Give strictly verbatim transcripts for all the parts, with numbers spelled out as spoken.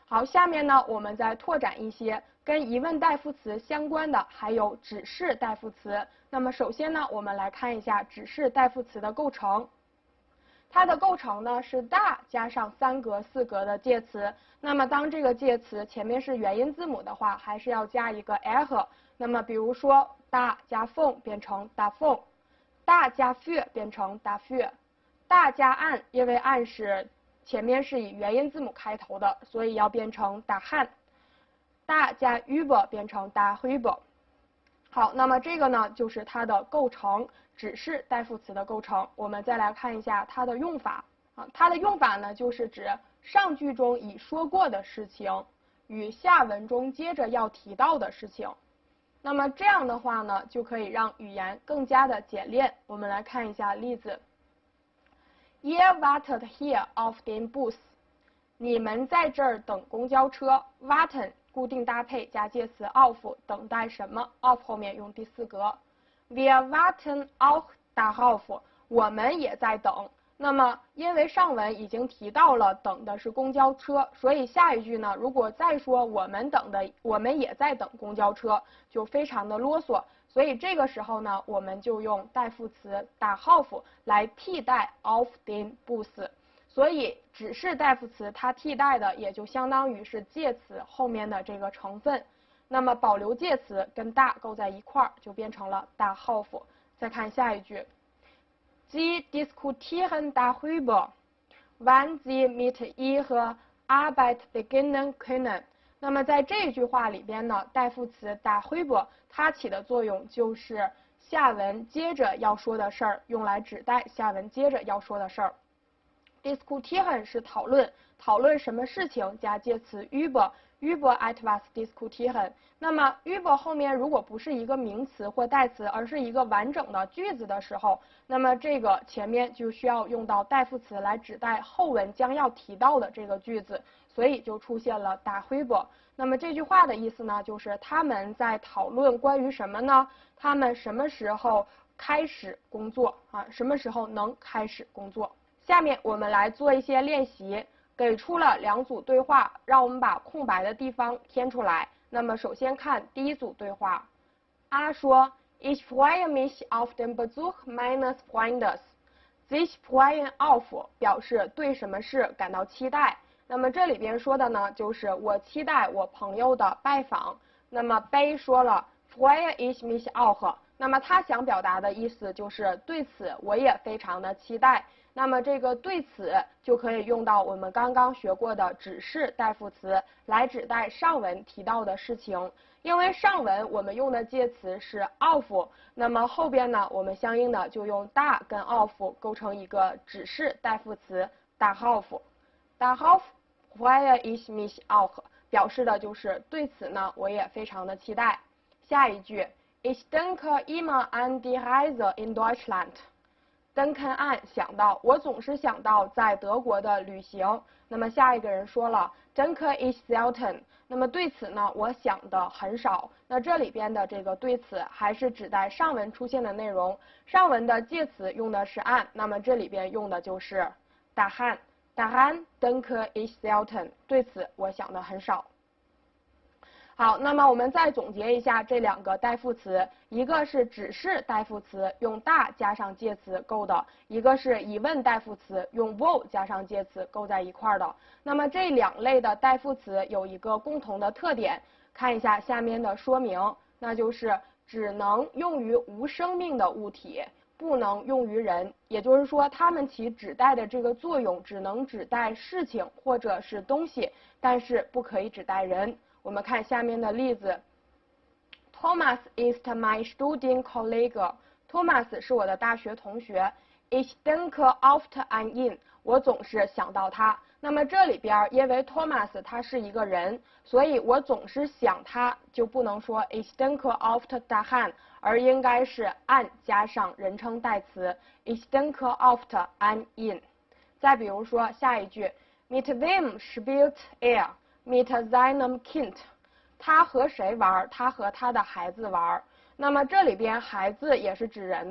好，下面呢，我们再拓展一些跟疑问代副词相关的，还有指示代副词。那么首先呢，我们来看一下指示代副词的构成。它的构成呢是大加上三格、四格的介词。那么当这个介词前面是元音字母的话，还是要加一个 l。那么比如说大加凤变成大凤，大加 für 变成大 für， 大加岸，因为岸是前面是以元音字母开头的，所以要变成大汉。大加 über 变成大 über。好，那么这个呢就是它的构成，指示代副词的构成。我们再来看一下它的用法啊，它的用法呢就是指上句中已说过的事情与下文中接着要提到的事情。那么这样的话呢，就可以让语言更加的简练。我们来看一下例子。Ihr wartet hier auf den Bus。你们在这儿等公交车。warten 固定搭配加介词 auf， 等待什么 ？auf 后面用第四格。Wir warten auch darauf。我们也在等。那么因为上文已经提到了等的是公交车，所以下一句呢，如果再说我们等的，我们也在等公交车，就非常的啰嗦。所以这个时候呢，我们就用代副词 darauf 来替代 auf den Bus。所以指示代副词它替代的也就相当于是介词后面的这个成分。那么保留介词跟大构在一块儿，就变成了 darauf。再看下一句。Sie diskutieren darüber, wann sie mit ihrer Arbeit beginnen können。那么在这句话里边呢，代副词 darüber 它起的作用就是下文接着要说的事儿，用来指代下文接着要说的事儿。diskutieren 是讨论，讨论什么事情加介词 über。über etwas diskutieren。那么 über 后面如果不是一个名词或代词，而是一个完整的句子的时候，那么这个前面就需要用到代副词来指代后文将要提到的这个句子，所以就出现了 darüber。那么这句话的意思呢，就是他们在讨论关于什么呢？他们什么时候开始工作啊？什么时候能开始工作？下面我们来做一些练习。给出了两组对话，让我们把空白的地方填出来。那么首先看第一组对话。A 说 Ich freue mich auf den Besuch meines Freundes。sich freuen auf 表示对什么事感到期待。那么这里边说的呢，就是我期待我朋友的拜访。那么 B 说了 freue ich mich auch。那么他想表达的意思就是对此我也非常的期待。那么这个对此就可以用到我们刚刚学过的指示代副词来指代上文提到的事情。因为上文我们用的介词是 auf， 那么后边呢，我们相应的就用大跟 auf 构成一个指示代副词 darauf。darauf freue ich mich auch 表示的就是对此呢，我也非常的期待。下一句 Ich denke immer an die Reise in Deutschland。Denken an 想到，我总是想到在德国的旅行。那么下一个人说了 Denke ich selten。那么对此呢，我想的很少。那这里边的这个对此还是指代上文出现的内容。上文的介词用的是 an， 那么这里边用的就是 daran。daran denke ich selten。对此我想的很少。好，那么我们再总结一下这两个代副词，一个是指示代副词，用大加上介词构的；一个是疑问代副词，用 wo 加上介词构在一块儿的。那么这两类的代副词有一个共同的特点，看一下下面的说明，那就是只能用于无生命的物体，不能用于人。也就是说，它们起指代的这个作用只能指代事情或者是东西，但是不可以指代人。我们看下面的例子 Thomas ist mein Studienkollege。 Thomas 是我的大学同学。 Ich denke oft an ihn。 我总是想到他。那么这里边因为 Thomas 他是一个人，所以我总是想他，就不能说 Ich denke oft daran， 而应该是 an 加上人称代词 Ich denke oft an ihn。 再比如说下一句 Mit wem spielt er？Mit seinem Kind。 他和谁玩？他和他的孩子玩。那么这里边孩子也是指人的，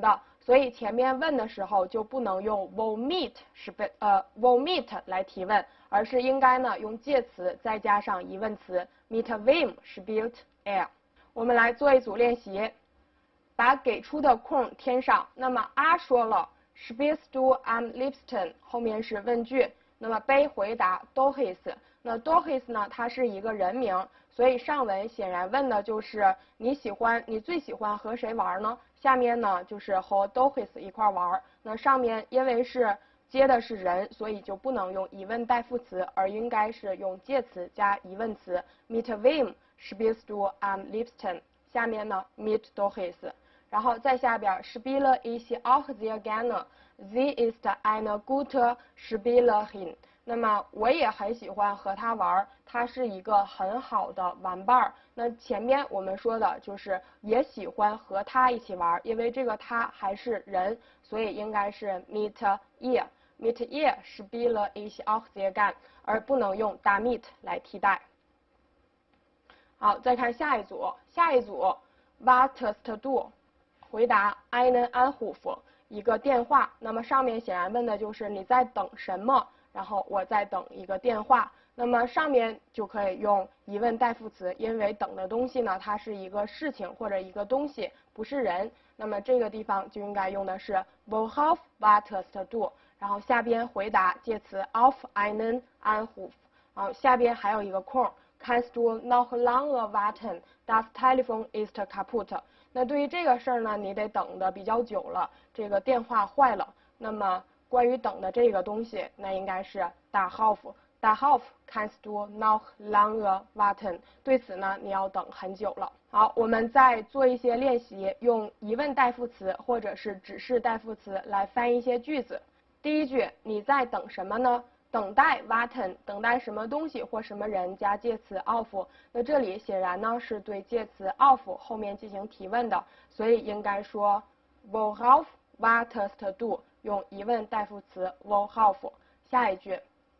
所以前面问的时候就不能用 vomit 是被呃 vomit 来提问，而是应该呢用介词再加上疑问词 mit wem spielt er。我们来做一组练习，把给出的空填上。那么 A 说了 spielst du am liebsten 后面是问句，那么 B 回答 Doris。那 Doris 呢，它是一个人名，所以上文显然问的就是你喜欢你最喜欢和谁玩呢？下面呢就是和 Doris 一块玩。那上面因为是接的是人，所以就不能用疑问代副词，而应该是用介词加疑问词 mit wem spielst du am liebsten。下面呢 mit Doris， 然后再下边 spiele ich auch sehr gerne。Sie ist eine gute Spielerin。那么我也很喜欢和他玩，他是一个很好的玩伴儿。那前面我们说的就是也喜欢和他一起玩，因为这个他还是人，所以应该是 mit ihr。mit ihr spiele ich auch sehr gern， 而不能用 damit 来替代。好，再看下一组，下一组 wartest du， 回答 einen Anruf， 一个电话。那么上面显然问的就是你在等什么？然后我在等一个电话，那么上面就可以用疑问代副词，因为等的东西呢，它是一个事情或者一个东西，不是人，那么这个地方就应该用的是 worauf wartest du， 然后下边回答介词 auf einen Anruf， 然后下边还有一个空 kannst du noch lange warten das Telefon ist kaputt。 那对于这个事儿呢，你得等的比较久了，这个电话坏了，那么关于等的这个东西，那应该是 darauf。darauf kannst du noch lange warten。对此呢，你要等很久了。好，我们再做一些练习，用疑问代副词或者是指示代副词来翻译一些句子。第一句，你在等什么呢？等待 warten， 等待什么东西或什么人加介词 auf。那这里显然呢是对介词 auf 后面进行提问的，所以应该说 worauf wartest du。用疑问代副词 worauf。 下一句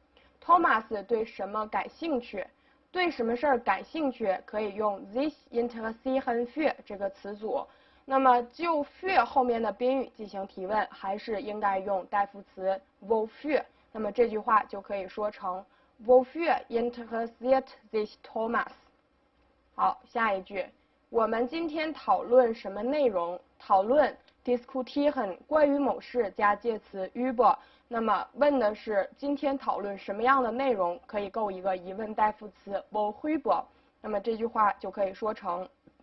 Thomas 对什么感兴趣？对什么事儿感兴趣可以用 sich interessieren für 这个词组。那么就 für 后面的宾语进行提问，还是应该用代副词 wofür。那么这句话就可以说成 wofür interessiert sich Thomas。 好，下一句我们今天讨论什么内容？讨论diskutieren 关于某事加介词 über， 那么问的是今天讨论什么样的内容，可以构一个疑问代副词 worüber。 那么这句话就可以说成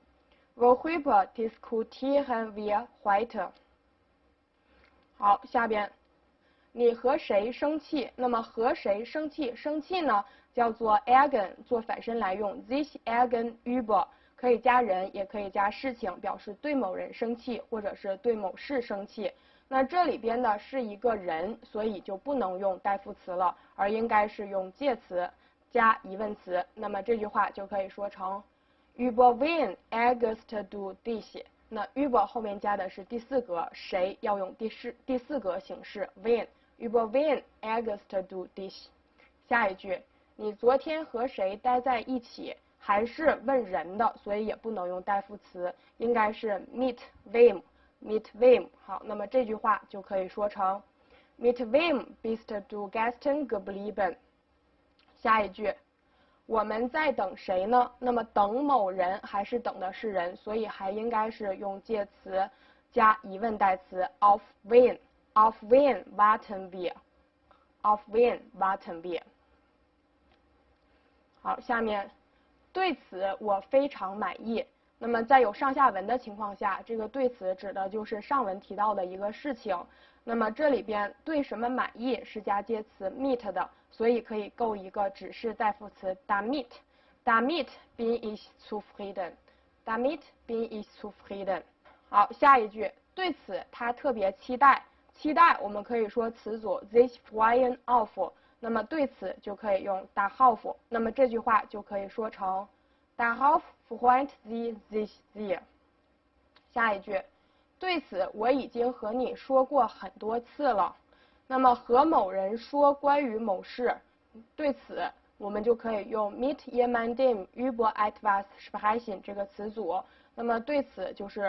worüber diskutieren wir heute。 好，下边你和谁生气？那么和谁生气？生气呢叫做 ärgern， 做反身来用 sich ärgern über。可以加人，也可以加事情，表示对某人生气，或者是对某事生气。那这里边呢是一个人，所以就不能用代副词了，而应该是用介词加疑问词。那么这句话就可以说成 über wen ärgerst du dich。 那 über 后面加的是第四格，谁要用第四第四格形式 wen。 über wen ärgerst du dich。 下一句，你昨天和谁待在一起？还是问人的，所以也不能用代副词，应该是 mit wem mit wem。 好，那么这句话就可以说成 mit wem bist du gestern geblieben。 下一句，我们在等谁呢？那么等某人还是等的是人，所以还应该是用介词加疑问代词 auf wen auf wen warten wir auf wen warten wir。 好，下面对此我非常满意。那么在有上下文的情况下，这个对此指的就是上文提到的一个事情。那么这里边对什么满意是加介词 mit 的，所以可以构一个指示代副词 damit。 damit bin ich zufrieden damit bin ich zufrieden。 好，下一句，对此他特别期待。期待我们可以说词组 sich freuen auf，那么对此就可以用 darauf。 那么这句话就可以说成 darauf freut sie sich sehr。 下一句，对此我已经和你说过很多次了。那么和某人说关于某事，对此我们就可以用 mit jemandem über etwas sprechen 这个词组。那么对此就是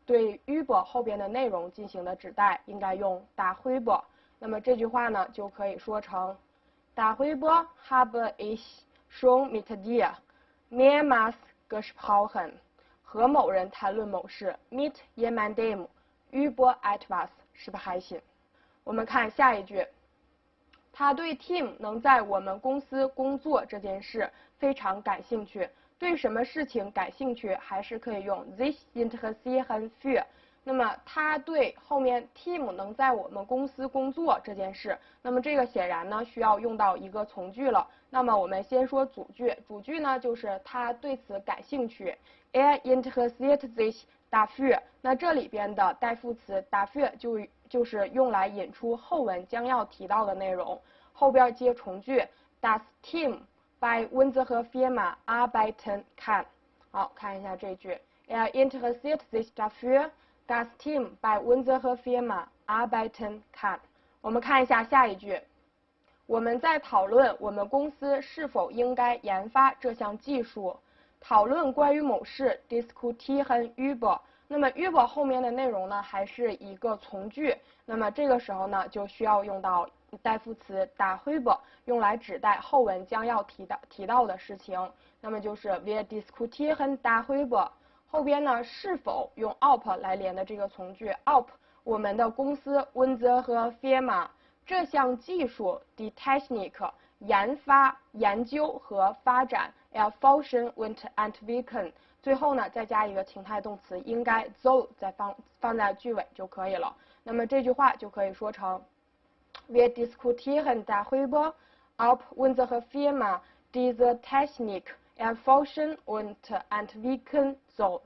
对 über 后边的内容进行的指代，应该用 darüber。那么这句话呢，就可以说成 darüber habe ich schon mit dir mehrmals gesprochen。和某人谈论某事 mit jemandem über etwas 是不是还行？我们看下一句，他对 Tim 能在我们公司工作这件事非常感兴趣。对什么事情感兴趣，还是可以用 sich interessieren für。那么他对后面 Tim 能在我们公司工作这件事，那么这个显然呢需要用到一个从句了。那么我们先说主句，主句呢就是他对此感兴趣 ，er interessiert sich dafür。那这里边的代副词 dafür 就就是用来引出后文将要提到的内容，后边接从句 das Team bei unserer Firma arbeiten kann。好，看一下这句 ，er interessiert sich dafür das Team bei unserer Firma arbeiten kann。我们看一下下一句，我们在讨论我们公司是否应该研发这项技术。讨论关于某事 diskutieren über。那么 über 后面的内容呢，还是一个从句，那么这个时候呢，就需要用到代副词 darüber， 用来指代后文将要提到提到的事情。那么就是 wir diskutieren darüber。后边呢，是否用 ob 来连的这个从句 ob， 我们的公司 unsere Firma 这项技术 die Technik 研发、研究和发展 erforschen und entwickeln。最后呢，再加一个情态动词，应该 soll 再放放在句尾就可以了。那么这句话就可以说成 Wir diskutieren darüber, ob unsere Firma diese Technik erforschen und entwickeln soll。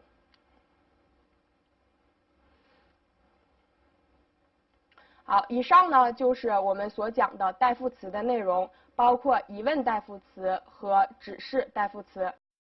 好，以上呢就是我们所讲的代副词的内容，包括疑问代副词和指示代副词。